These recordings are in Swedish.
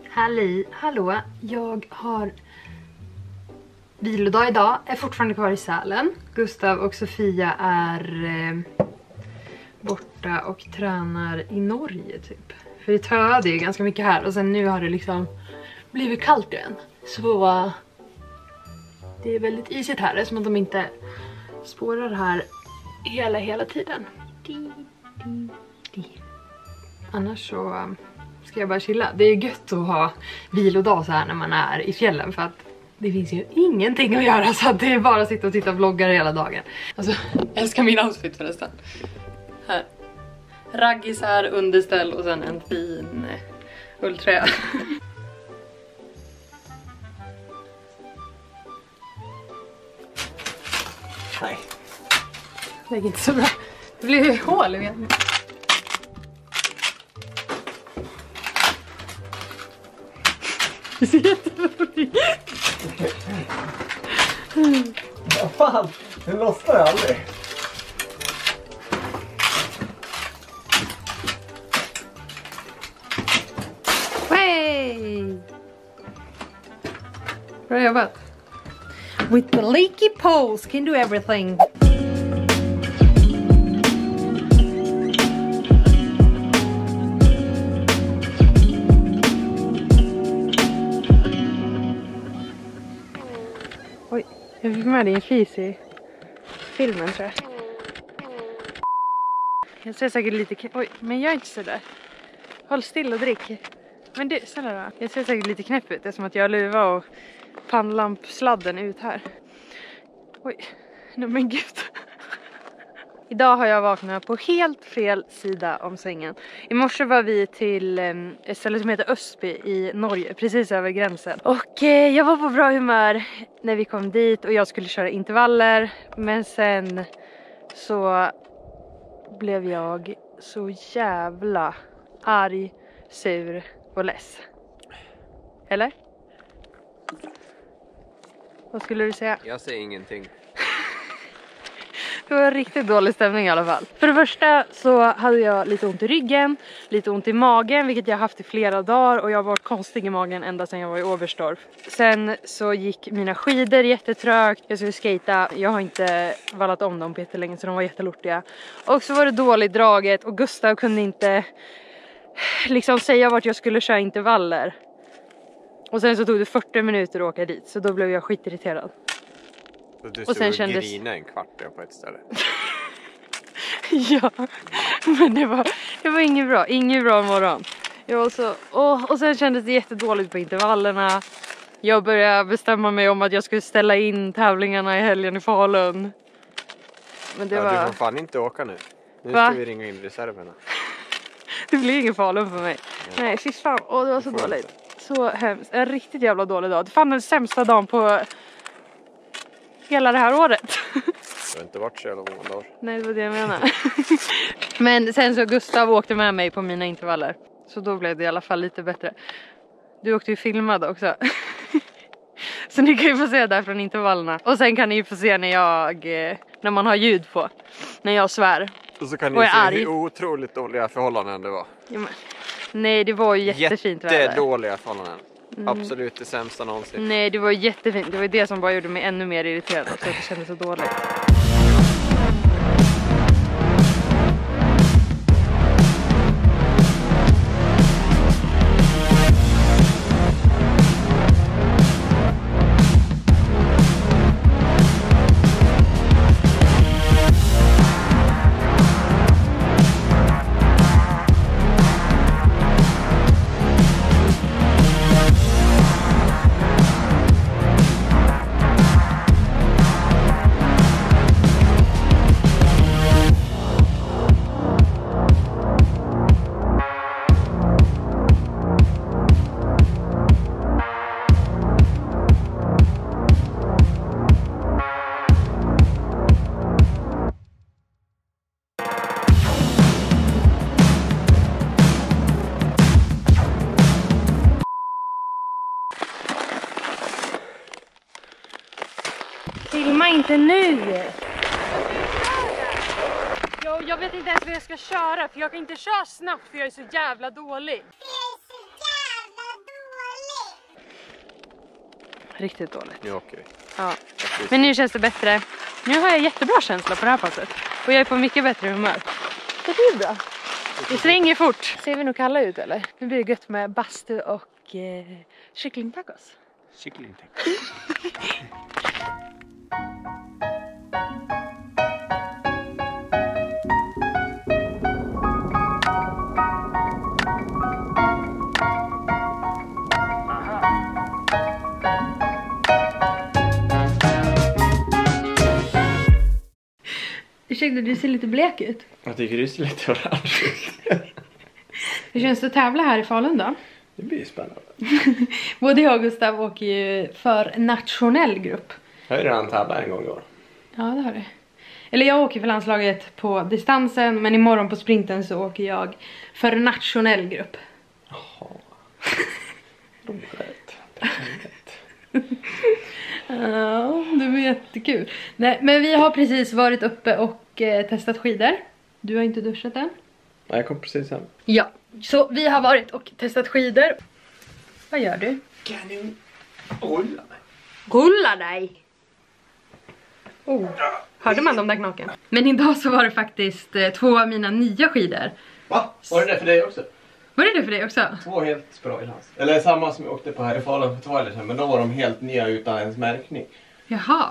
Hallå, jag har vilodag idag, är fortfarande kvar i Sälen. Gustav och Sofia är borta och tränar i Norge typ. För det töade ju ganska mycket här och sen nu har det liksom blivit kallt igen. Så det är väldigt isigt här, som att de inte spårar här hela tiden. Annars så ska jag bara chilla. Det är gött att ha vilodag så här när man är i fjällen, för att det finns ju ingenting att göra, så att det är bara att sitta och titta vloggar hela dagen. Alltså, jag älskar min outfit förresten. Här. Raggis här, underställ och sen en fin ulltröja. Nej. Det är inte så bra. Det blir ju hål i mig. Det ser jätteroligt. Vad fan, den lossnar aldrig. Hey! Bra jobbat. With the leaky poles can do everything. Oj, jag fick med dig en fis i filmen tror jag. Jag ser säkert lite... Oj, men jag är inte sådär. Håll still och drick. Men du, snälla då. Jag ser säkert lite knäpp ut. Det är som att jag luvar och pannlampsladden ut här. Oj, nej men gud. Idag har jag vaknat på helt fel sida om sängen. I morse var vi till ett ställe som heter Östby i Norge, precis över gränsen. Och jag var på bra humör när vi kom dit och jag skulle köra intervaller. Men sen så blev jag så jävla arg, sur och less. Eller? Vad skulle du säga? Jag säger ingenting. Det var riktigt dålig stämning i alla fall. För det första så hade jag lite ont i ryggen, lite ont i magen, vilket jag haft i flera dagar. Och jag har varit konstig i magen ända sedan jag var i Oberstdorf. Sen så gick mina skidor jättetrögt. Jag skulle skata. Jag har inte vallat om dem på jättelänge så de var jättelortiga. Och så var det dåligt draget och Gustav kunde inte liksom säga vart jag skulle köra intervaller. Och sen så tog det 40 minuter att åka dit, så då blev jag skitirriterad. Så du och sen kändes... grina en kvart på ett ställe. Ja, men det var ingen bra morgon. Jag var så, och sen kändes det jättedåligt på intervallerna. Jag började bestämma mig om att jag skulle ställa in tävlingarna i helgen i Falun. Men det var... Du får fan inte åka nu. Nu Va? ska vi ringa in reserverna. Det blir ingen Falun för mig. Nej, fy fan. Det var så dåligt. Så hemskt. En riktigt jävla dålig dag. Det fann den sämsta dagen på hela det här året. Det har inte varit så jävla många dagar. Nej, det var det jag menar. Men sen så Gustav åkte med mig på mina intervaller. Så då blev det i alla fall lite bättre. Du åkte ju filmad också. Så ni kan ju få se där från intervallerna. Och sen kan ni ju få se när man har ljud på. När jag svär. Och så kan ni se hur otroligt dåliga förhållanden det var. Ja, men. Nej, det var ju jättefint väder. Jättedåliga förhållanden. Absolut det sämsta någonsin. Nej, det var jättefint. Det var det som bara gjorde mig ännu mer irriterad. Så att det kändes så dåligt. Filma inte nu! Jag vet inte ens vad jag ska köra, för jag kan inte köra snabbt för jag är så jävla dålig. riktigt dåligt. Nu åker vi. Ja. Men nu känns det bättre. Nu har jag jättebra känsla på det här passet. Och jag är på mycket bättre humör. Så det är bra. Det svänger fort. Ser vi nog kalla ut eller? Nu blir det gött med bastu och kycklingtacos. Kycklingtacos. Ursäkta, du ser lite blek ut. Jag tycker du ser lite orange ut. Hur känns det att tävla här i Falun då? Det blir spännande. Både jag och Gustav åker ju för nationell grupp. Jag har ju redan tävlat en gång i år. Ja, det har du. Eller jag åker för landslaget på distansen, men imorgon på sprinten så åker jag för nationell grupp. Jaha. Roligt. Ja, det var jättekul. Nej, men vi har precis varit uppe och testat skidor. Du har inte duschat än? Nej, jag kom precis hem. Ja, så vi har varit och testat skidor. Vad gör du? Kan du rulla mig? Rulla dig! Oh, hörde man de där knaken? Men idag så var det faktiskt 2 av mina nya skidor. Va? Var det för dig också? Var det för dig också? 2 helt sprojlans. Eller samma som jag åkte på här i Falun för 2 år sedan. Men då var de helt nya utan ens märkning. Jaha.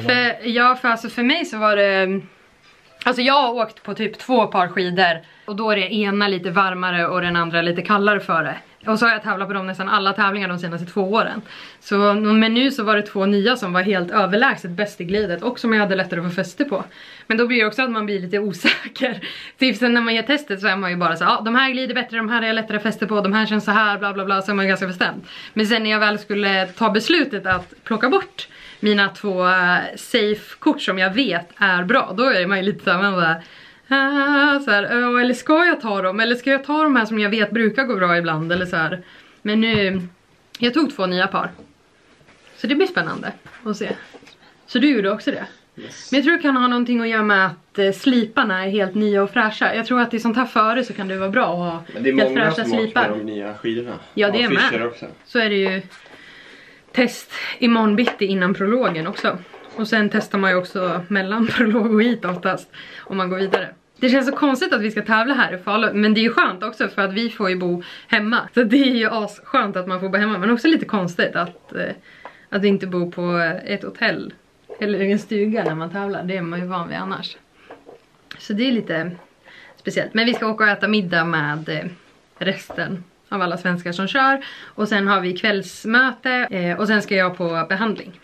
För mig så var det... Alltså jag har åkt på typ 2 par skidor. Och då är det ena lite varmare och den andra lite kallare för det. Och så har jag tävlat på dem nästan alla tävlingar de senaste 2 åren. Så, men nu så var det 2 nya som var helt överlägset bäst i glidet. Och som jag hade lättare att få fäste på. Men då blir det också att man blir lite osäker. Typ sen när man gör testet så är man ju bara så ja, de här glider bättre, de här är jag lättare fäste på, de här känns så här, bla bla bla, så är man ganska bestämd. Men sen när jag väl skulle ta beslutet att plocka bort mina 2 safe-kort som jag vet är bra, då är man ju lite så här, så här, eller ska jag ta dem? Eller ska jag ta de här som jag vet brukar gå bra ibland? Eller så här. Men nu, jag tog 2 nya par. Så det blir spännande att se. Så du gjorde också det? Yes. Men jag tror det kan ha någonting att göra med att sliparna är helt nya och fräscha. Jag tror att i sånt här före så kan det vara bra att ha helt fräscha slipar. Men det är många som åker med de nya skidorna. Ja, det är med. Också. Så är det ju test imorgon bitti innan prologen också. Och sen testar man ju också mellan prolog och hit oftast om man går vidare. Det känns så konstigt att vi ska tävla här i Falun, men det är ju skönt också för att vi får ju bo hemma. Så det är ju asskönt att man får bo hemma, men också lite konstigt att inte bo på ett hotell eller en stuga när man tävlar. Det är man ju van vid annars. Så det är lite speciellt. Men vi ska åka och äta middag med resten av alla svenskar som kör. Och sen har vi kvällsmöte och sen ska jag på behandling.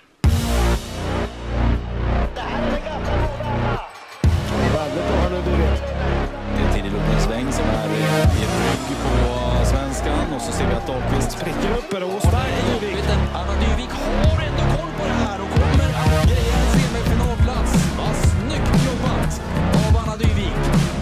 Sväng som är i rygg på svenskan och så ser vi att Dahlqvist spricker upp och Anna Dyvik har ändå koll på det här och kommer att greja en semifinalplats. Vad snyggt jobbat av Anna Dyvik.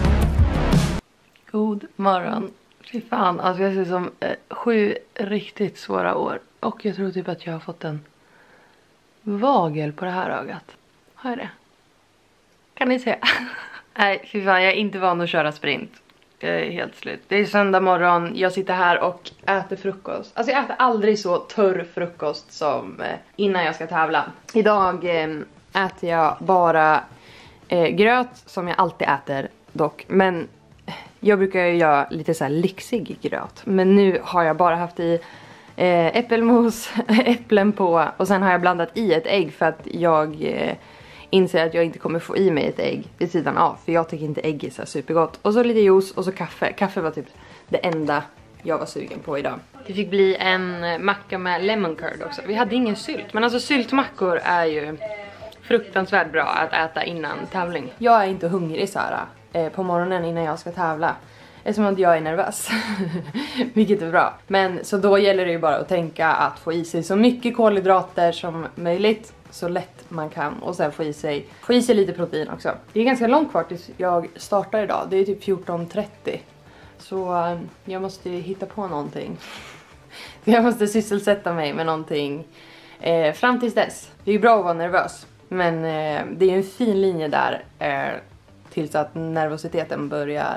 God morgon. Fy fan, alltså jag ser som 7 riktigt svåra år. Och jag tror typ att jag har fått en vagel på det här ögat. Har jag det? Kan ni se? Nej, fy fan, jag är inte van att köra sprint. Jag är helt slut. Det är söndag morgon, jag sitter här och äter frukost. Alltså jag äter aldrig så törr frukost som innan jag ska tävla. Idag äter jag bara gröt som jag alltid äter dock. Men jag brukar ju göra lite så här lyxig gröt. Men nu har jag bara haft i äppelmos, äpplen på. Och sen har jag blandat i ett ägg för att jag inser att jag inte kommer få i mig ett ägg vid sidan av. För jag tycker inte ägg är så supergott. Och så lite juice och så kaffe. Kaffe var typ det enda jag var sugen på idag. Det fick bli en macka med lemon curd också. Vi hade ingen sylt. Men alltså syltmackor är ju fruktansvärt bra att äta innan tävling. Jag är inte hungrig så här på morgonen innan jag ska tävla. Eftersom att jag är nervös. Vilket är bra. Men så då gäller det ju bara att tänka att få i sig så mycket kolhydrater som möjligt. Så lätt man kan. Och sen få i sig lite protein också. Det är ganska långt kvar tills jag startar idag. Det är typ 14:30. Så jag måste hitta på någonting. Jag måste sysselsätta mig med någonting fram tills dess. Det är ju bra att vara nervös. Men det är en fin linje där tills att nervositeten börjar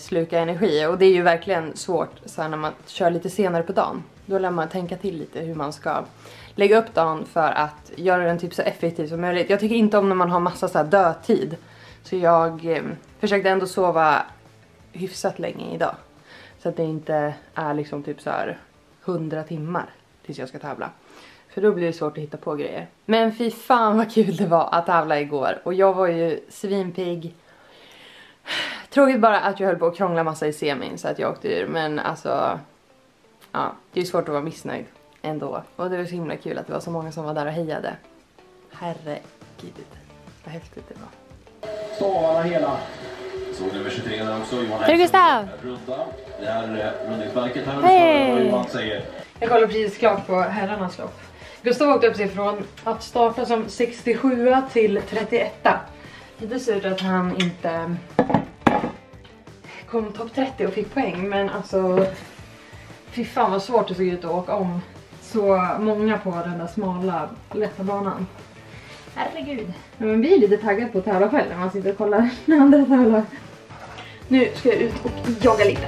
sluka energi. Och det är ju verkligen svårt så här, när man kör lite senare på dagen. Då lär man tänka till lite hur man ska lägga upp dagen för att göra den typ så effektiv som möjligt. Jag tycker inte om när man har massa så här dödtid. Så jag försökte ändå sova hyfsat länge idag. Så att det inte är liksom typ så här 100 timmar tills jag ska tävla. För då blir det svårt att hitta på grejer. Men fy fan vad kul det var att tävla igår. Och jag var ju svinpigg. Tråkigt bara att jag höll på att krångla massa i semin så att jag åkte ur. Men alltså, ja, det är svårt att vara missnöjd ändå. Och det var så himla kul att det var så många som var där och hejade. Herregud, vad häftigt det var. Stavarna hela. Så nummer 23 där också. Hej Gustav! Det är rundningsverket här. Hej! Vad säger. Jag kollar precis klart på herrarnas lopp. Gustav åkte upp sig från att starta som 67 till 31. Det ser ut att han inte kom topp 30 och fick poäng. Men alltså, fy fan vad svårt det såg ut att åka om så många på den där smala, lätta banan. Herregud. Men man blir lite taggad på att tävla själv när man sitter och kollar när andra tävlar. Nu ska jag ut och jogga lite.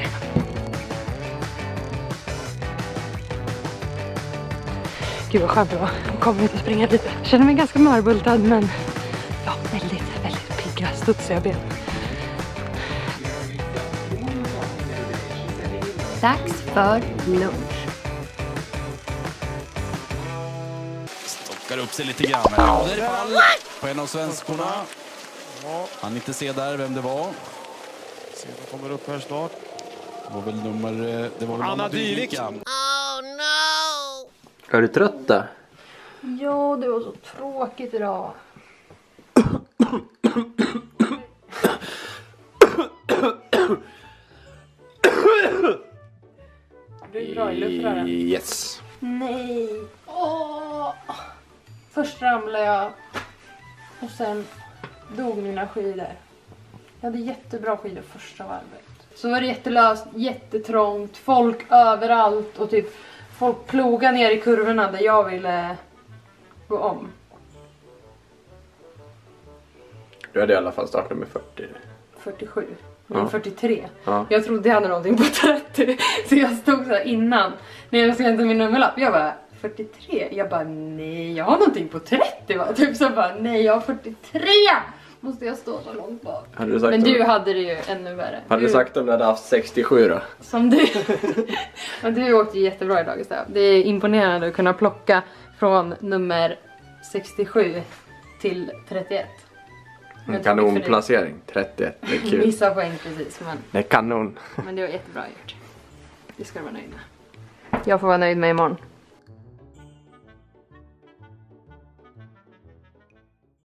Gud vad skönt det var. Jag kommer ut och springa lite. Jag känner mig ganska mörbultad men ja, väldigt pigga, studsiga ben. Dags för lunch. Stockar upp sig lite grann. Åderfall på en av svenskorna. Han inte se där vem det var. Se, de kommer upp här snart. Det var väl nummer... Det var väl Anna Dyvik. Oh no! Är du trött då? Ja, det var så tråkigt idag. Du är bra i luftrören. Yes. Nej. Åh. Först ramlade jag och sen dog mina skidor. Jag hade jättebra skidor första varvet. Så var det jättelöst, jättetrångt, folk överallt och typ folk plogade ner i kurvorna där jag ville gå om. Du hade i alla fall startnummer 40. 47. Men Ja. 43. Ja. Jag trodde jag hade någonting på 30. Så jag stod så här innan. När jag skulle hämta min nummerlapp. Jag bara 43. Jag bara nej, jag har någonting på 30 va? Typ så bara nej, jag har 43. Måste jag stå så långt bak. Hade du sagt Men om, du hade det ju ännu värre. hade du sagt om du hade haft 67 då? Som du. Men du åkte ju jättebra idag Gustav. Det är imponerande att kunna plocka från nummer 67 till 31. En kanonplacering, 31, det är kul. Missa poäng precis, men Det är kanon. det var jättebra gjort. Det ska du vara nöjd med. Jag får vara nöjd med imorgon.